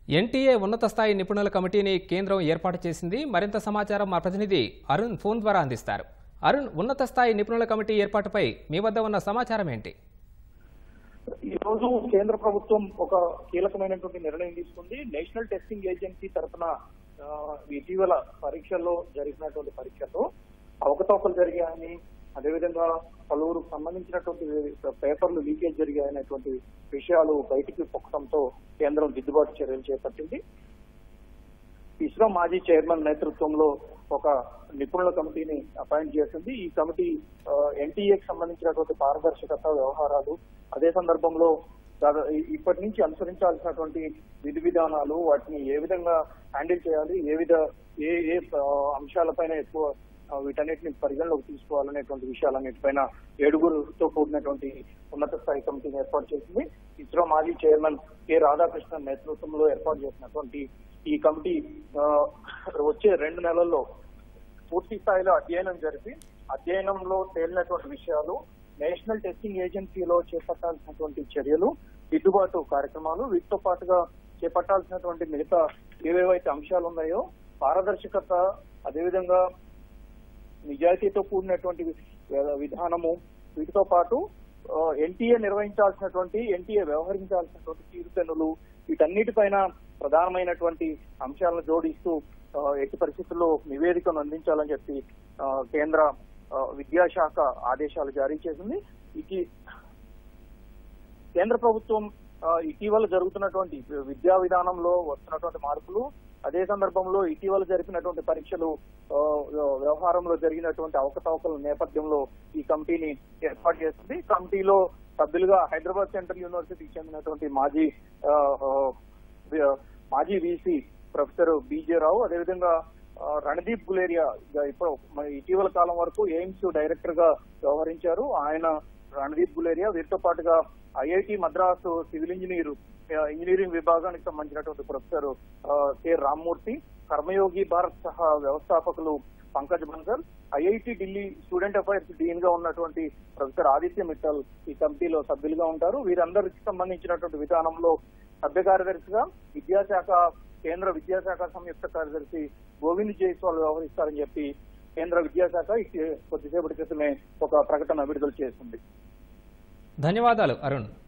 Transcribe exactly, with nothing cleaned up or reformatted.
NTA ఉన్నత స్థాయి నిపుణుల కమిటీని కేంద్రం ఏర్పాటు చేసింది. మరింత సమాచారం మా ప్రతినిధి అరుణ్ ఫోన్ ద్వారా అందిస్తారు. అరుణ్, ఉన్నత స్థాయి నిపుణుల కమిటీ ఏర్పాటుపై మీ వద్ద ఉన్న సమాచారం ఏంటి? ఈ రోజు కేంద్ర ప్రభుత్వం ఒక కీలకమైనటువంటి నిర్ణయం తీసుకుంది. నేషనల్ టెస్టింగ్ ఏజెన్సీ తరఫున ఇటీవల పరీక్షల్లో జరిగినటువంటి పరీక్షల్లో అవకతవకలు జరిగాయని, అదేవిధంగా పలువురు సంబంధించినటువంటి పేపర్లు లీకేజ్ జరిగాయనేటువంటి విషయాలు బయటికి పొక్కడంతో కేంద్రం దిద్దుబాటు చర్యలు చేపట్టింది. ఇస్రో మాజీ చైర్మన్ నేతృత్వంలో ఒక నిపుణుల కమిటీని అపాయింట్ చేసింది. ఈ కమిటీ ఎన్టీఏకి సంబంధించినటువంటి పారదర్శకత వ్యవహారాలు, అదే సందర్భంలో ఇప్పటి నుంచి అనుసరించాల్సినటువంటి విధి విధానాలు, వాటిని ఏ విధంగా హ్యాండిల్ చేయాలి, ఏ విధ ఏ ఏ అంశాలపైన ఎక్కువ వీటన్నిటిని పరిగణలోకి తీసుకోవాలనేటువంటి విషయాలన్నిటిపైన ఏడుగురుతో కూడినటువంటి ఉన్నత స్థాయి కమిటీని ఏర్పాటు చేసింది. ఇస్రో మాజీ చైర్మన్ కె రాధాకృష్ణన్ నేతృత్వంలో ఏర్పాటు చేసినటువంటి ఈ కమిటీ వచ్చే రెండు నెలల్లో పూర్తి స్థాయిలో అధ్యయనం జరిపి అధ్యయనంలో తేలినటువంటి విషయాలు, నేషనల్ టెస్టింగ్ ఏజెన్సీలో చేపట్టాల్సినటువంటి చర్యలు, దిద్దుబాటు కార్యక్రమాలు, వీటితో పాటుగా చేపట్టాల్సినటువంటి మిగతా ఏవేవైతే అంశాలు ఉన్నాయో పారదర్శకత, అదేవిధంగా నిజాయితీతో కూడినటువంటి విధానము, వీటితో పాటు ఎన్టీఏ నిర్వహించాల్సినటువంటి ఎన్టీఏ వ్యవహరించాల్సినటువంటి తీరుతెన్నులు, వీటన్నిటిపైన ప్రధానమైనటువంటి అంశాలను జోడిస్తూ ఎట్టి పరిస్థితుల్లో నివేదికను అందించాలని చెప్పి కేంద్ర విద్యాశాఖ ఆదేశాలు జారీ చేసింది. ఇది కేంద్ర ప్రభుత్వం ఇటీవల జరుగుతున్నటువంటి విద్యా విధానంలో వస్తున్నటువంటి మార్పులు, అదే సందర్భంలో ఇటీవల జరిపినటువంటి పరీక్షలు వ్యవహారంలో జరిగినటువంటి అవకతవకల నేపథ్యంలో ఈ కమిటీని ఏర్పాటు చేస్తుంది. కమిటీలో సభ్యులుగా హైదరాబాద్ సెంట్రల్ యూనివర్సిటీకి చెందినటువంటి మాజీ మాజీ వీసీ ప్రొఫెసర్ బీజే రావు, అదేవిధంగా రణదీప్ గులేరియా ఇప్పుడు ఇటీవల కాలం వరకు ఎయిమ్స్ డైరెక్టర్ గా వ్యవహరించారు. ఆయన రణదీప్ గులేరియా, వీరితో పాటుగా IIT Madras civil engineer engineering విభాగానికి సంబంధించినటువంటి ప్రొఫెసర్ కె రామ్మూర్తి, కర్మయోగి భారత్ సహా వ్యవస్థాపకులు Pankaj Bansal, IIT Delhi student affairs dean గా ఉన్నటువంటి ప్రొఫెసర్ ఆదిత్య మిట్టల్ ఈ కమిటీలో సభ్యులుగా ఉంటారు. వీరందరికి సంబంధించినటువంటి విధానంలో సభ్య కార్యదర్శిగా విద్యాశాఖ కేంద్ర విద్యాశాఖ సంయుక్త కార్యదర్శి గోవింద్ జైస్వాల్ వ్యవహరిస్తారని చెప్పి కేంద్ర విద్యాశాఖ కొద్దిసేపటి క్రితమే ఒక ప్రకటన విడుదల చేసింది. ధన్యవాదాలు అరుణ్.